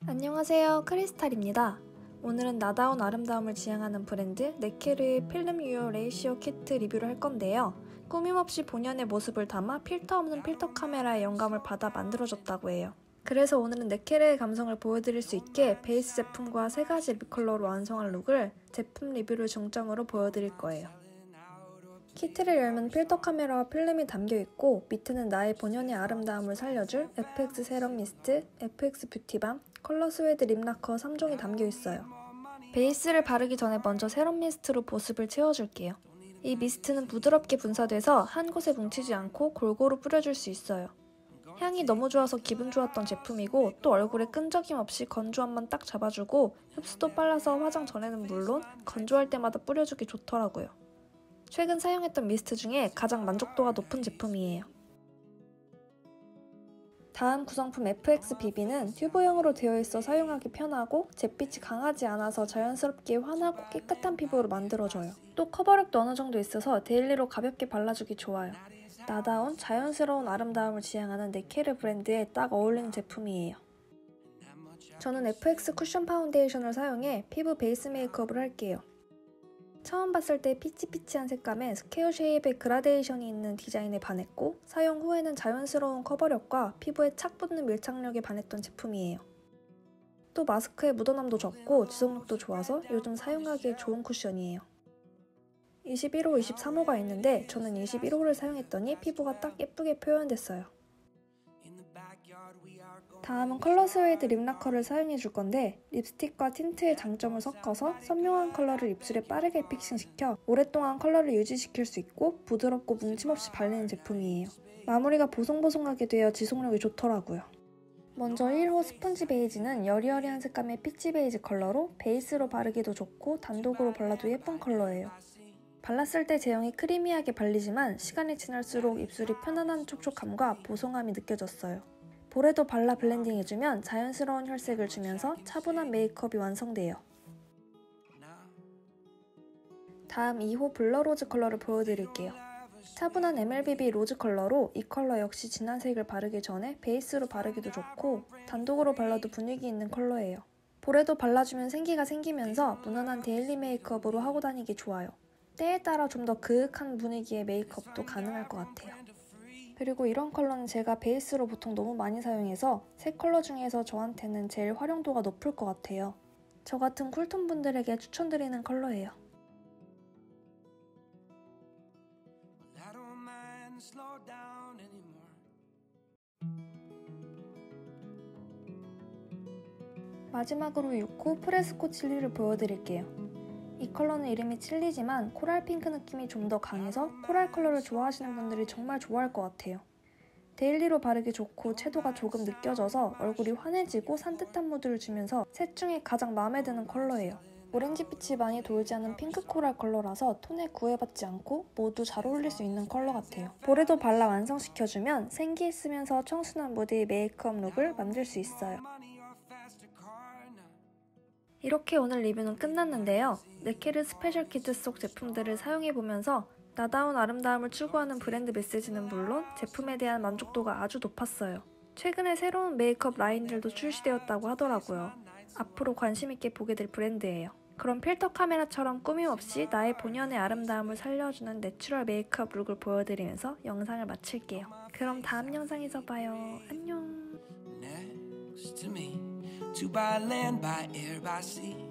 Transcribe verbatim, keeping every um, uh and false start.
안녕하세요, 크리스탈입니다. 오늘은 나다운 아름다움을 지향하는 브랜드 네케르의 필름 유효 레이시오 키트 리뷰를 할 건데요. 꾸밈없이 본연의 모습을 담아 필터 없는 필터 카메라의 영감을 받아 만들어졌다고 해요. 그래서 오늘은 네케르의 감성을 보여드릴 수 있게 베이스 제품과 세 가지 립 컬러로 완성한 룩을 제품 리뷰를 중점으로 보여드릴 거예요. 키트를 열면 필터 카메라와 필름이 담겨있고 밑에는 나의 본연의 아름다움을 살려줄 에프엑스 세럼 미스트, 에프엑스 뷰티밤, 컬러 스웨드 립 라커 삼 종이 담겨있어요. 베이스를 바르기 전에 먼저 세럼 미스트로 보습을 채워줄게요. 이 미스트는 부드럽게 분사돼서 한 곳에 뭉치지 않고 골고루 뿌려줄 수 있어요. 향이 너무 좋아서 기분 좋았던 제품이고 또 얼굴에 끈적임 없이 건조함만 딱 잡아주고 흡수도 빨라서 화장 전에는 물론 건조할 때마다 뿌려주기 좋더라고요. 최근 사용했던 미스트 중에 가장 만족도가 높은 제품이에요. 다음 구성품 에프엑스 비비는 튜브형으로 되어 있어 사용하기 편하고 잿빛이 강하지 않아서 자연스럽게 환하고 깨끗한 피부로 만들어줘요. 또 커버력도 어느 정도 있어서 데일리로 가볍게 발라주기 좋아요. 나다운 자연스러운 아름다움을 지향하는 네케르 브랜드에 딱 어울리는 제품이에요. 저는 에프엑스 쿠션 파운데이션을 사용해 피부 베이스 메이크업을 할게요. 처음 봤을 때 피치피치한 색감에 스퀘어 쉐입의 그라데이션이 있는 디자인에 반했고 사용 후에는 자연스러운 커버력과 피부에 착 붙는 밀착력에 반했던 제품이에요. 또 마스크에 묻어남도 적고 지속력도 좋아서 요즘 사용하기에 좋은 쿠션이에요. 이십일 호, 이십삼 호가 있는데 저는 이십일 호를 사용했더니 피부가 딱 예쁘게 표현됐어요. 다음은 컬러 스웨이드 립 라커를 사용해줄 건데 립스틱과 틴트의 장점을 섞어서 선명한 컬러를 입술에 빠르게 픽싱시켜 오랫동안 컬러를 유지시킬 수 있고 부드럽고 뭉침없이 발리는 제품이에요. 마무리가 보송보송하게 되어 지속력이 좋더라고요. 먼저 일 호 스펀지 베이지는 여리여리한 색감의 피치 베이지 컬러로 베이스로 바르기도 좋고 단독으로 발라도 예쁜 컬러예요. 발랐을 때 제형이 크리미하게 발리지만 시간이 지날수록 입술이 편안한 촉촉함과 보송함이 느껴졌어요. 볼에도 발라 블렌딩해주면 자연스러운 혈색을 주면서 차분한 메이크업이 완성돼요. 다음 이 호 블러 로즈 컬러를 보여드릴게요. 차분한 엠엘비비 로즈 컬러로 이 컬러 역시 진한 색을 바르기 전에 베이스로 바르기도 좋고 단독으로 발라도 분위기 있는 컬러예요. 볼에도 발라주면 생기가 생기면서 무난한 데일리 메이크업으로 하고 다니기 좋아요. 때에 따라 좀 더 그윽한 분위기의 메이크업도 가능할 것 같아요. 그리고 이런 컬러는 제가 베이스로 보통 너무 많이 사용해서 세 컬러 중에서 저한테는 제일 활용도가 높을 것 같아요. 저 같은 쿨톤 분들에게 추천드리는 컬러예요. 마지막으로 육 호 프레스코 칠리를 보여드릴게요. 이 컬러는 이름이 칠리지만 코랄 핑크 느낌이 좀 더 강해서 코랄 컬러를 좋아하시는 분들이 정말 좋아할 것 같아요. 데일리로 바르기 좋고 채도가 조금 느껴져서 얼굴이 환해지고 산뜻한 무드를 주면서 셋 중에 가장 마음에 드는 컬러예요. 오렌지빛이 많이 돌지 않은 핑크 코랄 컬러라서 톤에 구애받지 않고 모두 잘 어울릴 수 있는 컬러 같아요. 볼에도 발라 완성시켜주면 생기 있으면서 청순한 무드의 메이크업 룩을 만들 수 있어요. 이렇게 오늘 리뷰는 끝났는데요. 네케르 스페셜 키트 속 제품들을 사용해보면서 나다운 아름다움을 추구하는 브랜드 메시지는 물론 제품에 대한 만족도가 아주 높았어요. 최근에 새로운 메이크업 라인들도 출시되었다고 하더라고요. 앞으로 관심있게 보게 될 브랜드예요. 그럼 필터 카메라처럼 꾸밈 없이 나의 본연의 아름다움을 살려주는 내추럴 메이크업 룩을 보여드리면서 영상을 마칠게요. 그럼 다음 영상에서 봐요. 안녕. To by land, by air, by sea.